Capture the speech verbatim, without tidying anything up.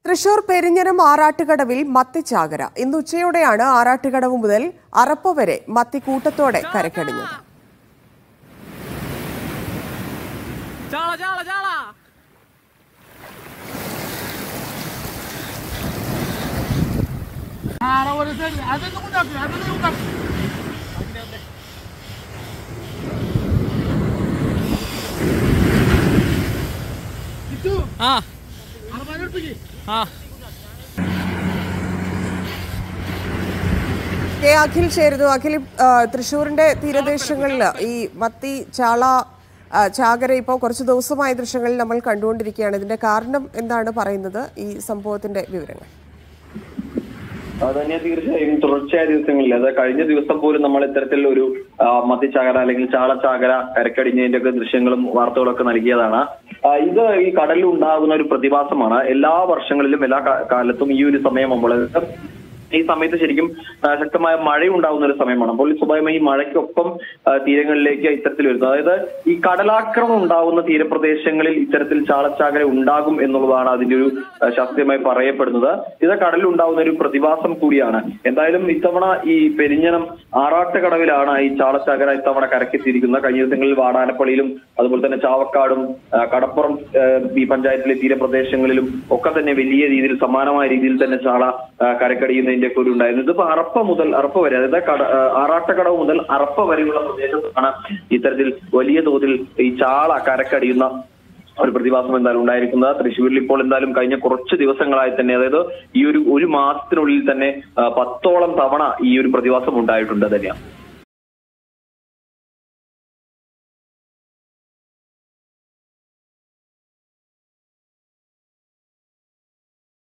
തൃശൂർ പെരിഞ്ഞനം ആറാട്ടുകടവിൽ മത്തിച്ചാകര. ഇന്ന് ഉച്ചയോടെയാണ് ആറാട്ടുകടവ് മുതൽ അറപ്പ വരെ മത്തി കൂട്ടത്തോടെ കരക്കടിഞ്ഞത്. ആ കെ അഖിൽ ചേരുന്നു. അഖിൽ, തൃശ്ശൂരിന്റെ തീരദേശങ്ങളിൽ ഈ മത്തി ചാള ചാകര ഇപ്പോൾ കുറച്ച് ദിവസമായ ദൃശ്യങ്ങളിൽ നമ്മൾ കണ്ടുകൊണ്ടിരിക്കുകയാണ്. ഇതിന്റെ കാരണം എന്താണ് പറയുന്നത്? ഈ സംഭവത്തിന്റെ വിവരങ്ങൾ. അതന്നെ തീർച്ചയായും തുടർച്ചയായ ദിവസങ്ങളിൽ, അത് കഴിഞ്ഞ ദിവസം പോലും നമ്മൾ ഇത്തരത്തിൽ ഒരു മത്തിച്ചാകര അല്ലെങ്കിൽ ചാളച്ചാകര കരക്കടിഞ്ഞതിന്റെ ഒക്കെ ദൃശ്യങ്ങളും വാർത്തകളൊക്കെ നൽകിയതാണ്. ഇത് ഈ കടലിൽ ഉണ്ടാകുന്ന ഒരു പ്രതിഭാസമാണ്. എല്ലാ വർഷങ്ങളിലും എല്ലാ കാലത്തും ഈ ഒരു സമയം നമ്മൾ ഈ സമയത്ത് ശരിക്കും ശക്തമായ മഴ ഉണ്ടാകുന്ന ഒരു സമയമാണ്. അപ്പോൾ സ്വാഭാവികമായി ഈ മഴയ്ക്കൊപ്പം തീരങ്ങളിലേക്ക് ഇത്തരത്തിൽ വരുന്നത്, അതായത് ഈ കടലാക്രമണം ഉണ്ടാകുന്ന തീരപ്രദേശങ്ങളിൽ ഇത്തരത്തിൽ ചാളച്ചാകര ഉണ്ടാകും എന്നുള്ളതാണ് അതിന്റെ ഒരു ശാസ്ത്രീയമായി പറയപ്പെടുന്നത്. ഇത് കടലിൽ ഉണ്ടാകുന്ന ഒരു പ്രതിഭാസം കൂടിയാണ്. എന്തായാലും ഇത്തവണ ഈ പെരിഞ്ഞനം ആറാട്ടുകടവിലാണ് ഈ ചാളച്ചാകര ഇത്തവണ കരക്കെത്തിയിരിക്കുന്നത്. കഴിഞ്ഞ ദിവസങ്ങളിൽ വാടാനപ്പള്ളിയിലും അതുപോലെ തന്നെ ചാവക്കാടും കടപ്പുറം ഈ പഞ്ചായത്തിലെ തീരപ്രദേശങ്ങളിലും ഒക്കെ തന്നെ വലിയ രീതിയിൽ സമാനമായ രീതിയിൽ തന്നെ ചാള കരക്കടിയുന്ന ഒക്കെ ഒരു ഉണ്ടായിരുന്നു. ഇതിപ്പോ അറപ്പ മുതൽ അറപ്പ വരെ, അതായത് കട ആറാട്ടുകടവ് മുതൽ അറപ്പ വരെയുള്ള പ്രദേശത്താണ് ഇത്തരത്തിൽ വലിയ തോതിൽ ഈ ചാള കരക്കടിയുന്ന ഒരു പ്രതിഭാസം എന്തായാലും ഉണ്ടായിരിക്കുന്നത്. തൃശ്ശൂരിൽ ഇപ്പോൾ എന്തായാലും കഴിഞ്ഞ കുറച്ച് ദിവസങ്ങളായി തന്നെ, അതായത് ഈ ഒരു ഒരു മാസത്തിനുള്ളിൽ തന്നെ പത്തോളം തവണ ഈ ഒരു പ്രതിഭാസം ഉണ്ടായിട്ടുണ്ട് തന്നെയാണ്.